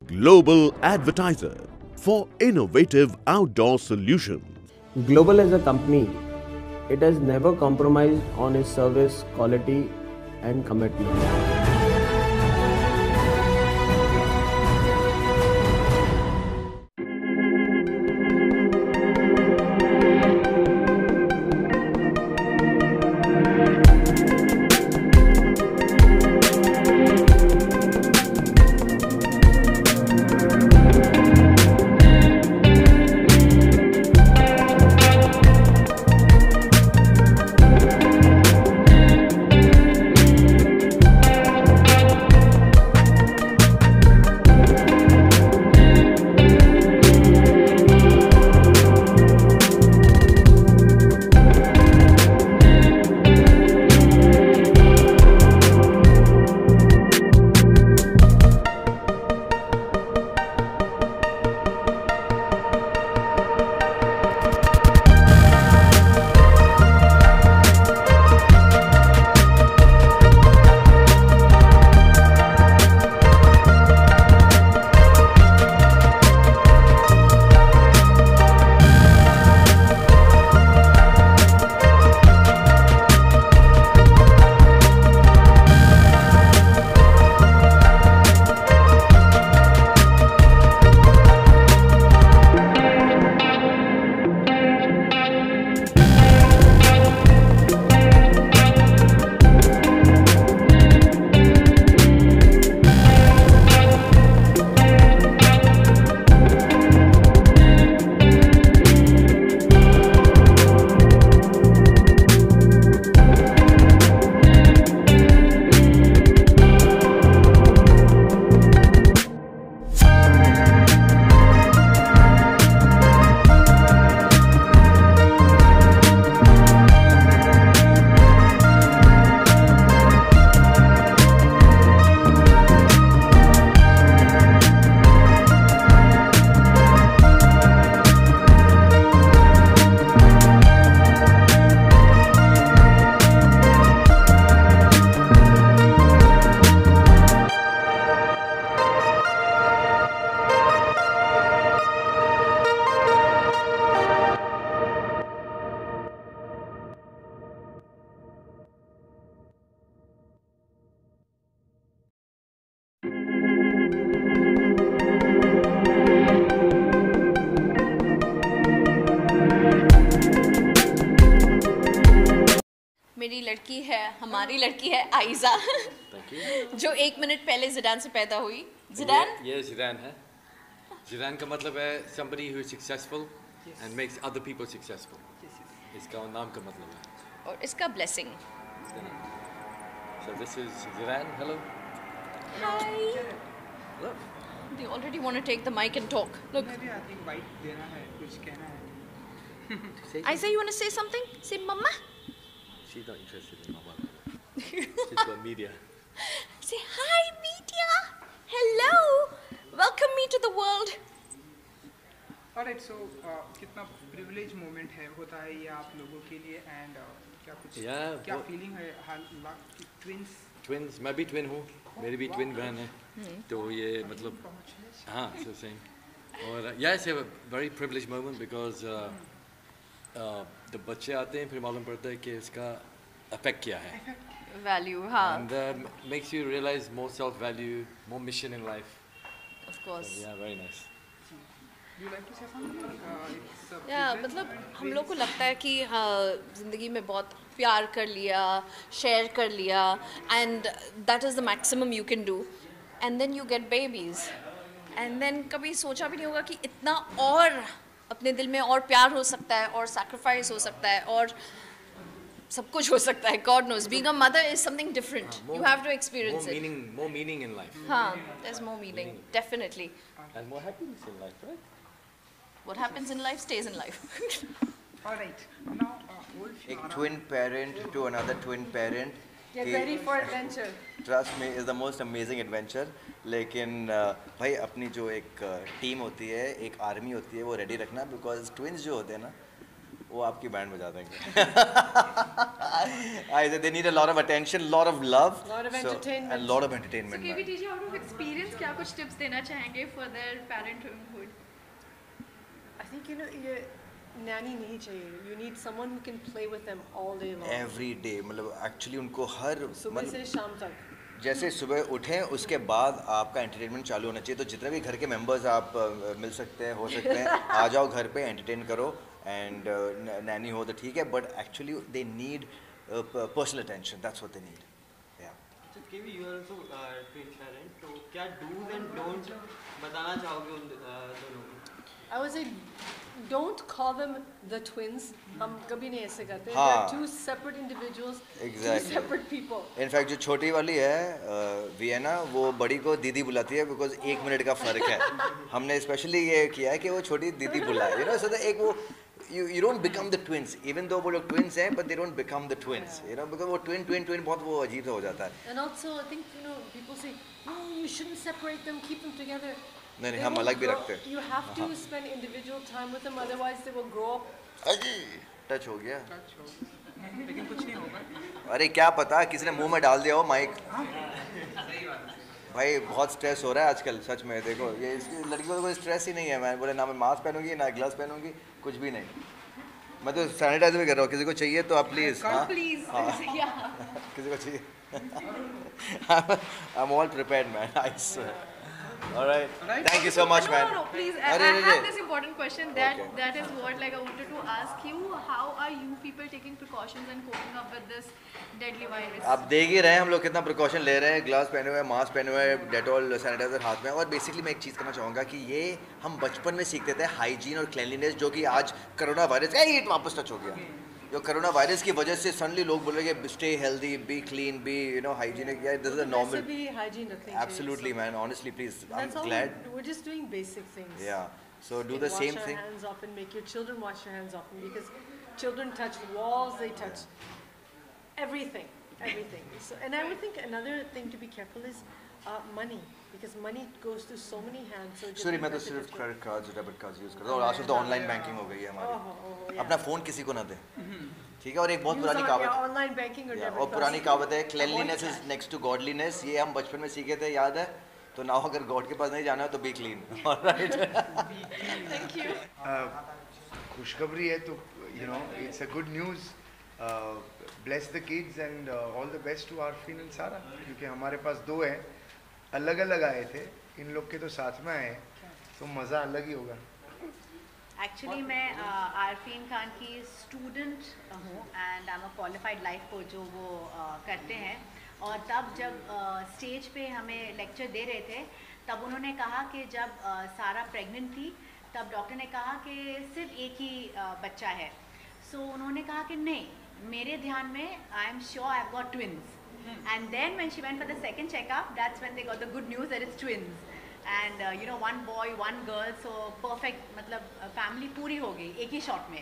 Global advertiser for innovative outdoor solutions. Global as a company, it has never compromised on its service quality and commitment. मेरी लड़की है, हमारी लड़की है आइज़ा जो 1 मिनट पहले ज़िडान से पैदा हुई। ज़िडान ये ज़िडान है। ज़िडान का मतलब है somebody who is successful and makes other people successful. इसका नाम का मतलब है। और इसका blessing. So this is Zidane. Hello. Hi. Hello. They already want to take the mic and talk. Look. देना है, कुछ कहना है। Aiza, you want to say something? Say mama. She's not interested in my mom. She's got media. Say hi media. Hello. Welcome me to the world. Alright, so कितना privilege moment है होता है ये आप लोगों के लिए and क्या कुछ क्या feeling है हाल twins Twins, मैं भी twin हूँ, मेरी भी twin बहन है, तो ये मतलब हाँ so same और yeah it's a very privileged moment because जब बच्चे आते हैं फिर मालूम पड़ता है कि इसका effect क्या है Value, हाँ and makes you realize more self-value, more mission in life. Of course. So, yeah, very nice. Do you like to say something? Yeah, मतलब हम लोग को लगता है कि ज़िंदगी में बहुत प्यार कर लिया, शेयर कर लिया and that is the maximum you can do and then you get babies and then कभी सोचा भी नहीं होगा कि इतना और अपने दिल में और प्यार हो सकता है और sacrifice हो सकता है और सब कुछ हो सकता है. God knows. Being a mother is something different. You have to experience it. More meaning in life. हाँ, there's more meaning. Definitely. And more happiness in life, right? What happens in life stays in life. All right. Now, एक twin parent to another twin parent. Get ready for adventure. Trust me, is the most amazing adventure. लेकिन भाई अपनी जो एक team होती है, एक army होती है, वो रेडी रखना because twins जो होते हैं ना, वो आपकी बैंड बजा देंगे. I said they need a lot of attention, lot of love, lot of entertainment, and lot of entertainment. So KVTG, out of experience, क्या कुछ tips देना चाहेंगे for their parenthood? I think ये nanny नहीं चाहिए. You need someone who can play with them all day long. Every day, मतलब actually उनको हर सुबह से शाम तक. जैसे सुबह उठें उसके बाद आपका एंटरटेनमेंट चालू होना चाहिए. तो जितने भी घर के मेंबर्स आप मिल सकते हैं, हो सकते हैं, आ जाओ घर पे, एंटरटेन करो. एंड नैनी हो तो ठीक है, but actually they need personal attention. That's what they need. या तो केवी you are also twin parent, तो क्या डूज एंड डोंट्स बताना चाहोगे उन दोनों को? I would say don't call them the twins. हम कभी नहीं ऐसे करते. हाँ. They're two separate individuals. Exactly. Two separate people. In fact जो छोटी वाली है वियना, वो बड़ी को दीदी बुलाती है बिकॉज 1 मिनट का फ़र्क है. हमने स्पेशली ये किया है कि वो छोटी दीदी बुलाए. यू नो, सो एक वो you don't become the twins, even though वो लोग twins हैं, but they don't become the twins. You know, because वो twin बहुत वो अजीब सा हो जाता है. And also I think people say no, you shouldn't separate them, keep them together. नहीं, हम अलग भी रखते हैं. You have to spend individual time with them, otherwise they will grow up. Touch हो गया. लेकिन कुछ नहीं होगा. अरे क्या पता, किसी ने मुंह में डाल दिया हो माइक. भाई बहुत स्ट्रेस हो रहा है आजकल सच में. देखो ये इसकी लड़की को कोई स्ट्रेस ही नहीं है. मैं बोले ना मैं मास्क पहनूंगी ना ग्लव्स पहनूंगी, कुछ भी नहीं. मैं तो सैनिटाइजर भी कर रहा हूँ. किसी को चाहिए तो आप प्लीज़. Please. किसी को चाहिए. I'm all prepared, man. I swear. All right. Thank you so much, man. No, please. I have this important question. That is what I wanted to ask you. How are you people taking precautions and coping up with this deadly virus? आप देख ही रहे हैं हम लोग कितना precaution ले रहे हैं. ग्लव्स पहने हुए, मास्क पहने हुए, डेटॉल सैनिटाइजर हाथ में. और बेसिकली मैं एक चीज़ करना चाहूँगा कि ये हम बचपन में सीखते थे, हाइजीन और क्लीनलीनेस, जो कि आज कोरोना वायरस का ही वापस टच हो गया. जो कोरोना वायरस की वजह से सडनली लोग बोल रहे हैं कि stay healthy, be clean, be hygienic. या this is a normal. Absolutely, man. Honestly, please. I'm glad. We're just doing basic things. Yeah. So do the same thing. Wash your hands often. Make your children wash their hands often, because children touch walls. They touch everything. So, and I would think another thing to be careful is money, because money goes to so many hands. So Sorry, मैं तो सिर्फ credit cards, debit cards use करता हूँ. और आजकल तो online banking हो गई है हमारी. अपना फोन किसी को ना दे, ठीक है. और एक बहुत पुरानी कहावत, ऑनलाइन बैंकिंग और पुरानी कहावत है, cleanliness is next to godliness. ये हम बचपन में सीखे थे, याद है. तो ना अगर गॉड के पास नहीं जाना है तो be clean. Alright. Thank you. खुशखबरी है तो it's a good news. Bless the kids and all the best to Arfin and Sara, क्योंकि हमारे पास 2 हैं, अलग अलग आए थे. इन लोग के तो साथ में आए तो मज़ा अलग ही होगा. एक्चुअली मैं आरफीन खान की स्टूडेंट हूँ and I am a qualified life coach जो वो करते हैं. और तब जब स्टेज पे हमें लेक्चर दे रहे थे, तब उन्होंने कहा कि जब सारा प्रेग्नेंट थी तब डॉक्टर ने कहा कि सिर्फ एक ही बच्चा है. सो उन्होंने कहा कि नहीं, मेरे ध्यान में I am sure I have got twins. And then when she went for the second checkup, that's when they got the good news that it's twins. And 1 boy, 1 girl, so perfect. मतलब family पूरी हो गई एक ही shot में.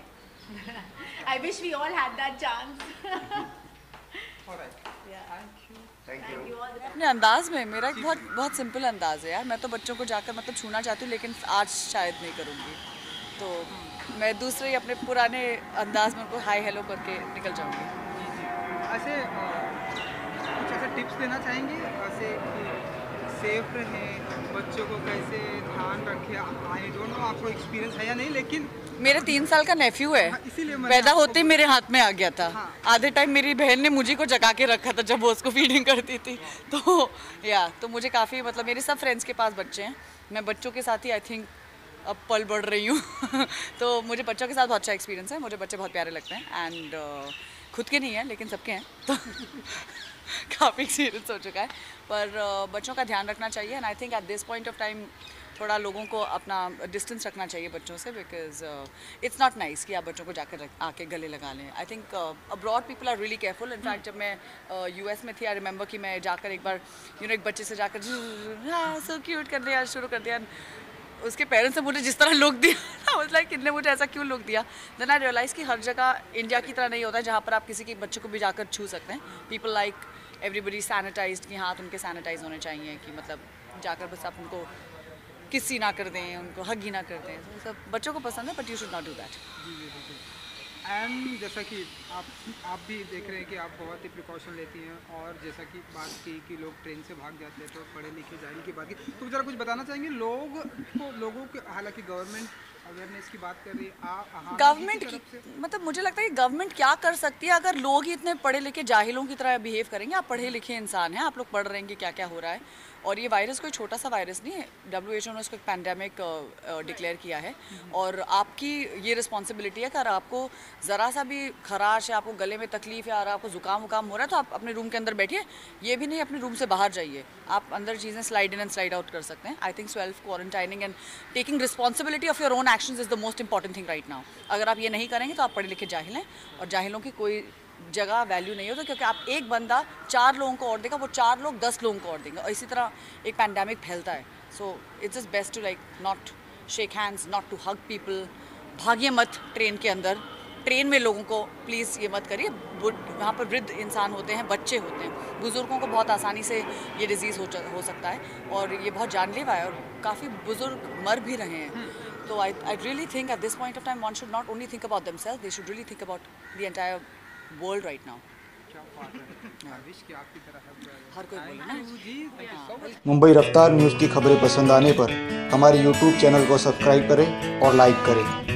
I wish we all had that chance. Alright. Yeah. Thank you. अपने अंदाज में मेरा एक बहुत सिंपल अंदाज है यार. मैं तो बच्चों को जाकर मतलब छूना चाहती हूँ, लेकिन आज शायद नहीं करूँगी. तो मैं दूसरे अपने पुराने अंदाज में उनको हाई हेलो करके निकल जाऊँगी. ऐसे कुछ ऐसे टिप्स देना चाहेंगे ऐसे कि सेफ रहें, बच्चों को कैसे ध्यान रखें? आई डोंट नो आपको एक्सपीरियंस है या नहीं, लेकिन मेरे 3 साल का नेफ्यू है. पैदा होते ही मेरे हाथ में आ गया था. आधे टाइम मेरी बहन ने मुझे को जगा के रखा था जब वो उसको फीडिंग करती थी. तो मुझे काफ़ी मतलब मेरे सब फ्रेंड्स के पास बच्चे हैं. मैं बच्चों के साथ ही आई थिंक अब पल बढ़ रही हूँ. तो मुझे बच्चों के साथ बहुत अच्छा एक्सपीरियंस है. मुझे बच्चे बहुत प्यारे लगते हैं एंड खुद के नहीं हैं लेकिन सबके हैं. तो काफ़ी एक्सपीरियंस हो चुका है. पर बच्चों का ध्यान रखना चाहिए and I think at this point of time थोड़ा लोगों को अपना डिस्टेंस रखना चाहिए बच्चों से, बिकॉज इट्स नॉट नाइस कि आप बच्चों को जाकर आके गले लगा लें. I think abroad people are really careful. In fact जब मैं US में थी, आई रिमेंबर कि मैं जाकर एक बार एक बच्चे से जाकर सो क्यूट कर दिया, शुरू कर दिया. उसके पेरेंट्स ने मुझे जिस तरह लुक दिया, आई लाइक इनने मुझे ऐसा क्यों लुक दिया. देन आई रियलाइज़ कि हर जगह इंडिया की तरह नहीं होता है जहाँ पर आप किसी के बच्चे को भी जाकर छू सकते हैं. पीपल लाइक एवरीबडी सैनिटाइज्ड, कि हाथ उनके सैनिटाइज होने चाहिए, कि मतलब जाकर बस आप उनको किसी ना कर दें, उनको हग ही ना कर दें. सब बच्चों को पसंद है, but you should not do that. And जैसा कि आप भी देख रहे हैं कि आप बहुत ही प्रिकॉशन लेती हैं, और जैसा कि बात की कि लोग ट्रेन से भाग जाते हैं तो पढ़े लिखे जाहिल की बात की, तो ज़रा कुछ बताना चाहेंगे लोगों के, हालांकि गवर्नमेंट अवेयरनेस की बात कर रही है, गवर्नमेंट मतलब मुझे लगता है कि गवर्नमेंट क्या कर सकती है अगर लोग ही इतने पढ़े लिखे जाहिलों की तरह बिहेव करेंगे। आप पढ़े लिखे इंसान हैं, आप लोग पढ़ रहे हैं कि क्या क्या हो रहा है, और ये वायरस कोई छोटा सा वायरस नहीं है। WHO ने उसको एक पैंडेमिक डिक्लेयर किया है, और आपकी ये रिस्पॉन्सिबिलिटी है कि अगर आपको ज़रा सा भी खराश है, आपको गले में तकलीफ है, और आपको जुकाम वुकाम हो रहा है, तो आप अपने रूम के अंदर बैठिए। ये भी नहीं अपने रूम से बाहर जाइए, आप अंदर चीज़ें slide in and slide out कर सकते हैं। I think self quarantining and taking responsibility of your own actions is the most important thing right now. अगर आप ये नहीं करेंगे तो आप पढ़े लिखे जाहिल हैं, और जाहिलों की कोई जगह वैल्यू नहीं होता, क्योंकि आप एक बंदा 4 लोगों को और देगा, वो 4 लोग 10 लोगों को और देंगे, और इसी तरह एक पैंडेमिक फैलता है। So it's just best to like not shake hands, not to hug people. भागिए मत ट्रेन के अंदर, ट्रेन में लोगों को प्लीज़ ये मत करिए। वहाँ पर वृद्ध इंसान होते हैं, बच्चे होते हैं, बुज़ुर्गों को बहुत आसानी से ये डिज़ीज़ हो सकता है, और ये बहुत जानलेवा है, और काफ़ी बुज़ुर्ग मर भी रहे हैं। तो I really think at this point of time one should not only think about themselves, they should really think about the entire world right now. हर कोई बोले ना। मुंबई रफ्तार न्यूज़ की खबरें पसंद आने पर हमारे YouTube चैनल को सब्सक्राइब करें और लाइक करें।